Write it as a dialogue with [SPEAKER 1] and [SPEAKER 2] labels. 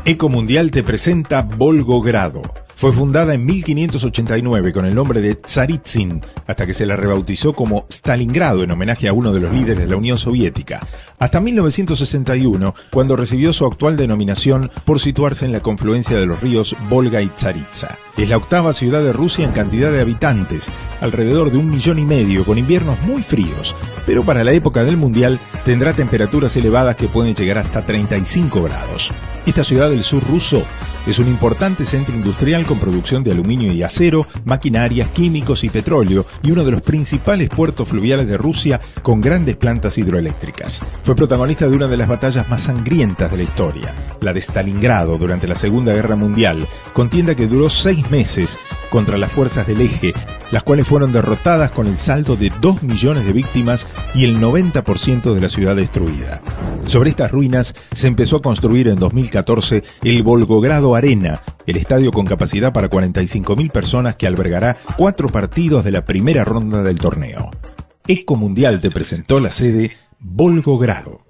[SPEAKER 1] Ecomundial te presenta Volgogrado. Fue fundada en 1589 con el nombre de Tsaritzin, hasta que se la rebautizó como Stalingrado en homenaje a uno de los líderes de la Unión Soviética, hasta 1961, cuando recibió su actual denominación por situarse en la confluencia de los ríos Volga y Tsaritsa. Es la octava ciudad de Rusia en cantidad de habitantes, alrededor de 1,5 millones, con inviernos muy fríos, pero para la época del Mundial tendrá temperaturas elevadas que pueden llegar hasta 35 grados. Esta ciudad del sur ruso es un importante centro industrial con producción de aluminio y acero, maquinarias, químicos y petróleo, y uno de los principales puertos fluviales de Rusia con grandes plantas hidroeléctricas. Fue protagonista de una de las batallas más sangrientas de la historia, la de Stalingrado durante la Segunda Guerra Mundial, contienda que duró 6 meses contra las fuerzas del Eje, las cuales fueron derrotadas con el saldo de 2 millones de víctimas y el 90% de la ciudad destruida. Sobre estas ruinas se empezó a construir en 2014 el Volgogrado Arena, el estadio con capacidad para 45.000 personas que albergará 4 partidos de la primera ronda del torneo. Ecomundial te presentó la sede Volgogrado.